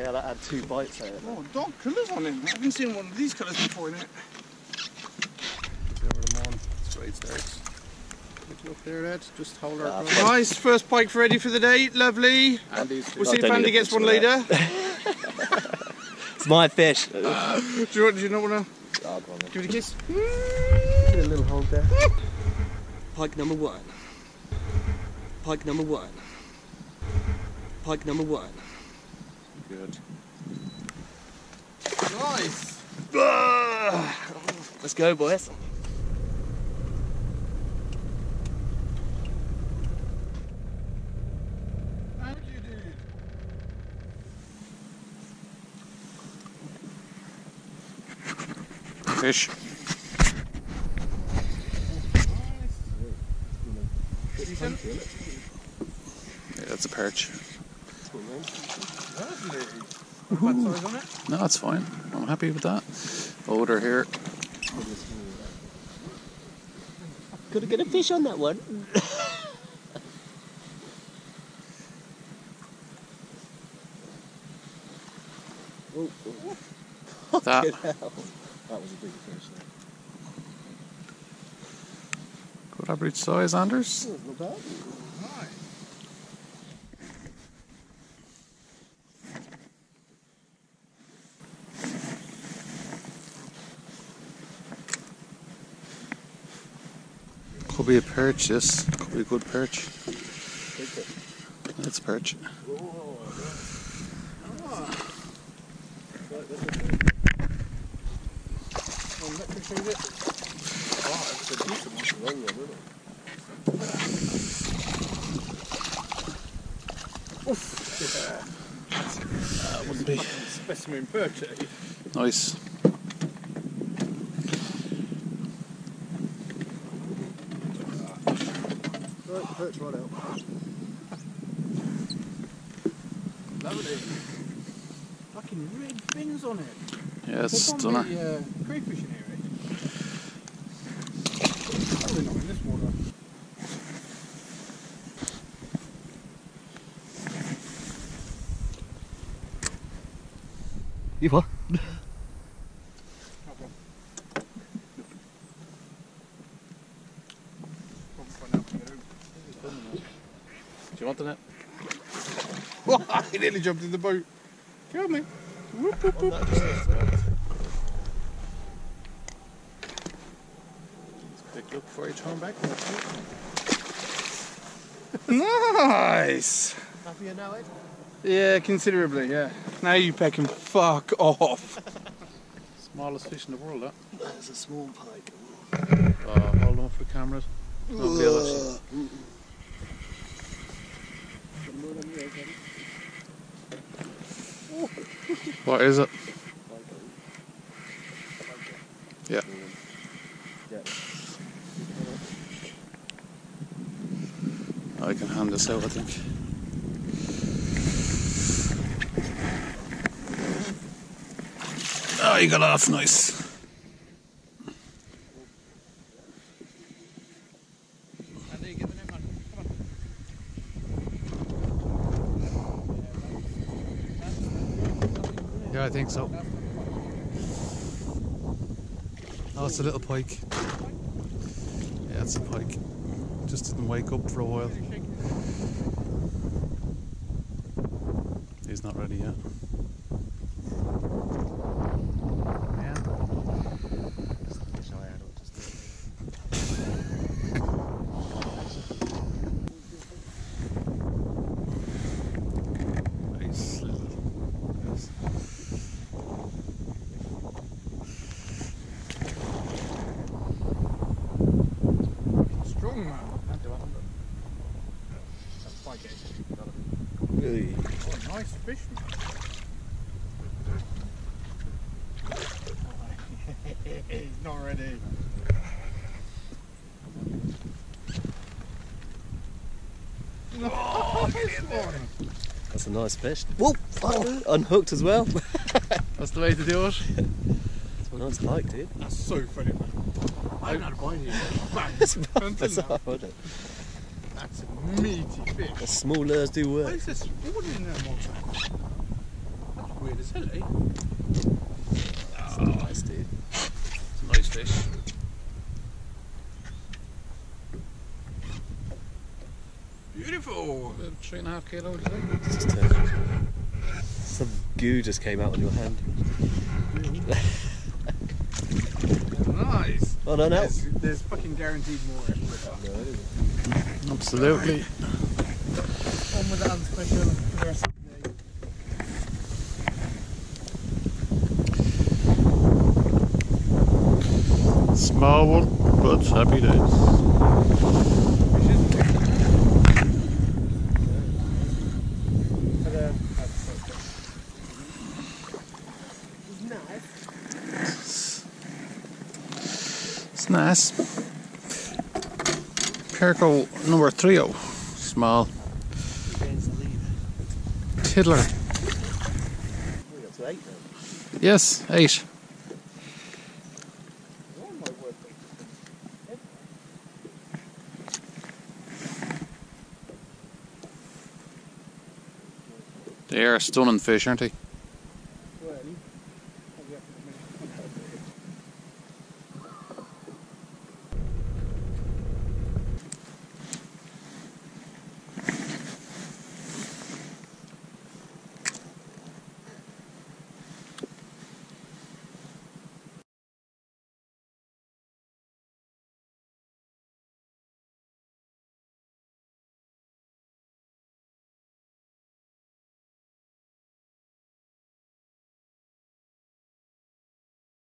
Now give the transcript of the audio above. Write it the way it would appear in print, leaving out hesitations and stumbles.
Yeah, that had 2 bites out of it. Oh, dark colours on him. I haven't seen one of these colours before in it. Over them on. Straight starts. Look there, Ed. Just hold our Nice, first pike ready for the day. Lovely. We'll see if Andy gets one later. It's my fish. Do you not want to give it a kiss? Get a little hold there. Pike number 1. Pike number 1. Pike number 1. Good. Nice. Let's go, boys. Thank you, dude. Fish. Decent. Yeah, that's a perch. Lovely. Bad size on it? No, that's fine. I'm happy with that. Odor here. Could have got a fish on that one. That. That was a big fish. Good average size, Anders. Not bad. Nice. Could be a perch, this. Could be a good perch. That's a perch. Wouldn't be. Specimen perch, eh? Nice. Perch right out. Lovely. Fucking red fins on it. Yeah, it's They're stunner. probably, crayfish in here, eh? Probably not in this water. You what? Do you want the net? He nearly jumped in the boat. Come me. Whoop, whoop, whoop. Quick look before you throw him back. Nice. Happier now, Ed? Yeah, considerably, yeah. Now you peck and fuck off. Smallest fish in the world, that. That's a small pike. Hold them up for cameras. Nobody else. What is it? Yeah. I can hand this out, I think. Oh, you got off, nice. Yeah, I think so. Oh, it's a little pike. Yeah, it's a pike. Just didn't wake up for a while. He's not ready yet. Nice little. Yes. Strong man. That's pike egg. Really? Oh, nice fish, man. He's not ready. Oh, this one. That's a nice fish. Whoa! Oh, unhooked as well. That's the way to do it. That's a nice pike, dude. That's so funny, man. I haven't had a bite here. That's hard, isn't it? That's a meaty fish. The small lures do Why work. is there sport in there, Malta? weird as hell, eh? Oh, nice, dude. It's a nice fish. Beautiful! 3.5 kilos, is it? It's just turtle. Some goo just came out on your hand. Nice! Oh no, no. There's fucking guaranteed more after that. Absolutely. On with that special for the rest of the day. Small one, but happy days. It's nice. Perco number 30. Small. Tiddler. We got to 8 now. Yes, 8. They are stunning fish, aren't they? Well, I'll be up in a minute.